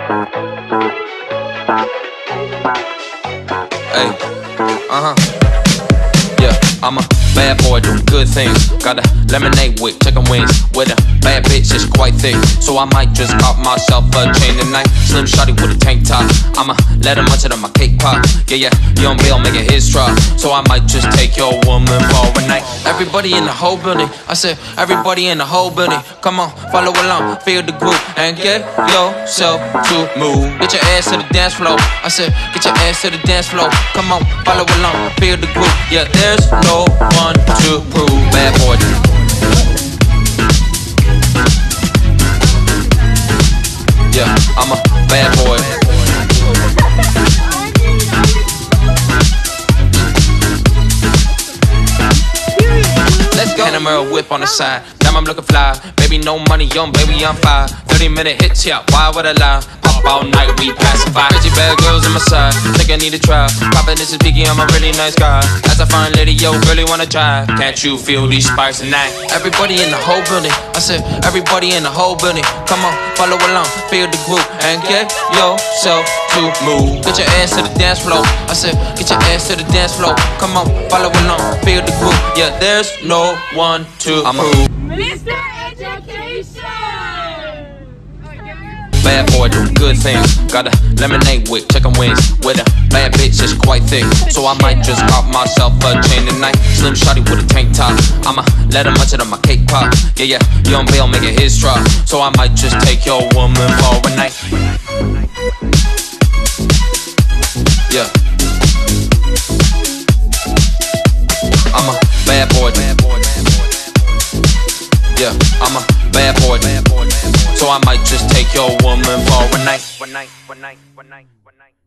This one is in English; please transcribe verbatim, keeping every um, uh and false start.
Hey, uh-huh. Yeah, I'm a bad boy doing good things. Got a lemonade with chicken wings. With a bad bitch, it's quite thick. So I might just pop myself a chain tonight. Slim shawty with a tank top. I'ma let him munch it on my cake pop. Yeah, yeah, Young Bill making his drop. So I might just take your woman for a night. Everybody in the whole building. I said, everybody in the whole building. Come on, follow along, feel the groove, and get yourself to move. Get your ass to the dance floor. I said, get your ass to the dance floor. Come on, follow along, feel the groove. Yeah, there's no one to prove. Bad boy. Yeah, I'm a bad boy. Let's go. Panamera whip on the side. Damn, I'm looking fly. Baby, no money, young baby, I'm fine. thirty minute hits, yeah, why would I lie? Pop all night, we pacify. Crazy bad girls on my side. Think I need to try. Poppin', this is Biggie, I'm a really nice guy. As I find lady, yo, really wanna try. Can't you feel these sparks tonight? Everybody in the whole building. I said, everybody in the whole building. Come on, follow along, feel the groove, and get yourself to move. Get your ass to the dance floor. I said, get your ass to the dance floor. Come on, follow along, feel the groove. Yeah, there's no one to prove. Mister Education! Bad boy doing good things. Got a lemonade with chicken wings. With a bad bitch, it's quite thick. So I might just pop myself a chain tonight. Slim shawty with a tank top. I'ma let him munch it on my cake pop. Yeah, yeah, Young Bill making his drop. So I might just take your woman for a night. Yeah, I'm a bad boy. Yeah, I'm a bad boy. So I might just take your woman for a night. One night, one night, one night, one night.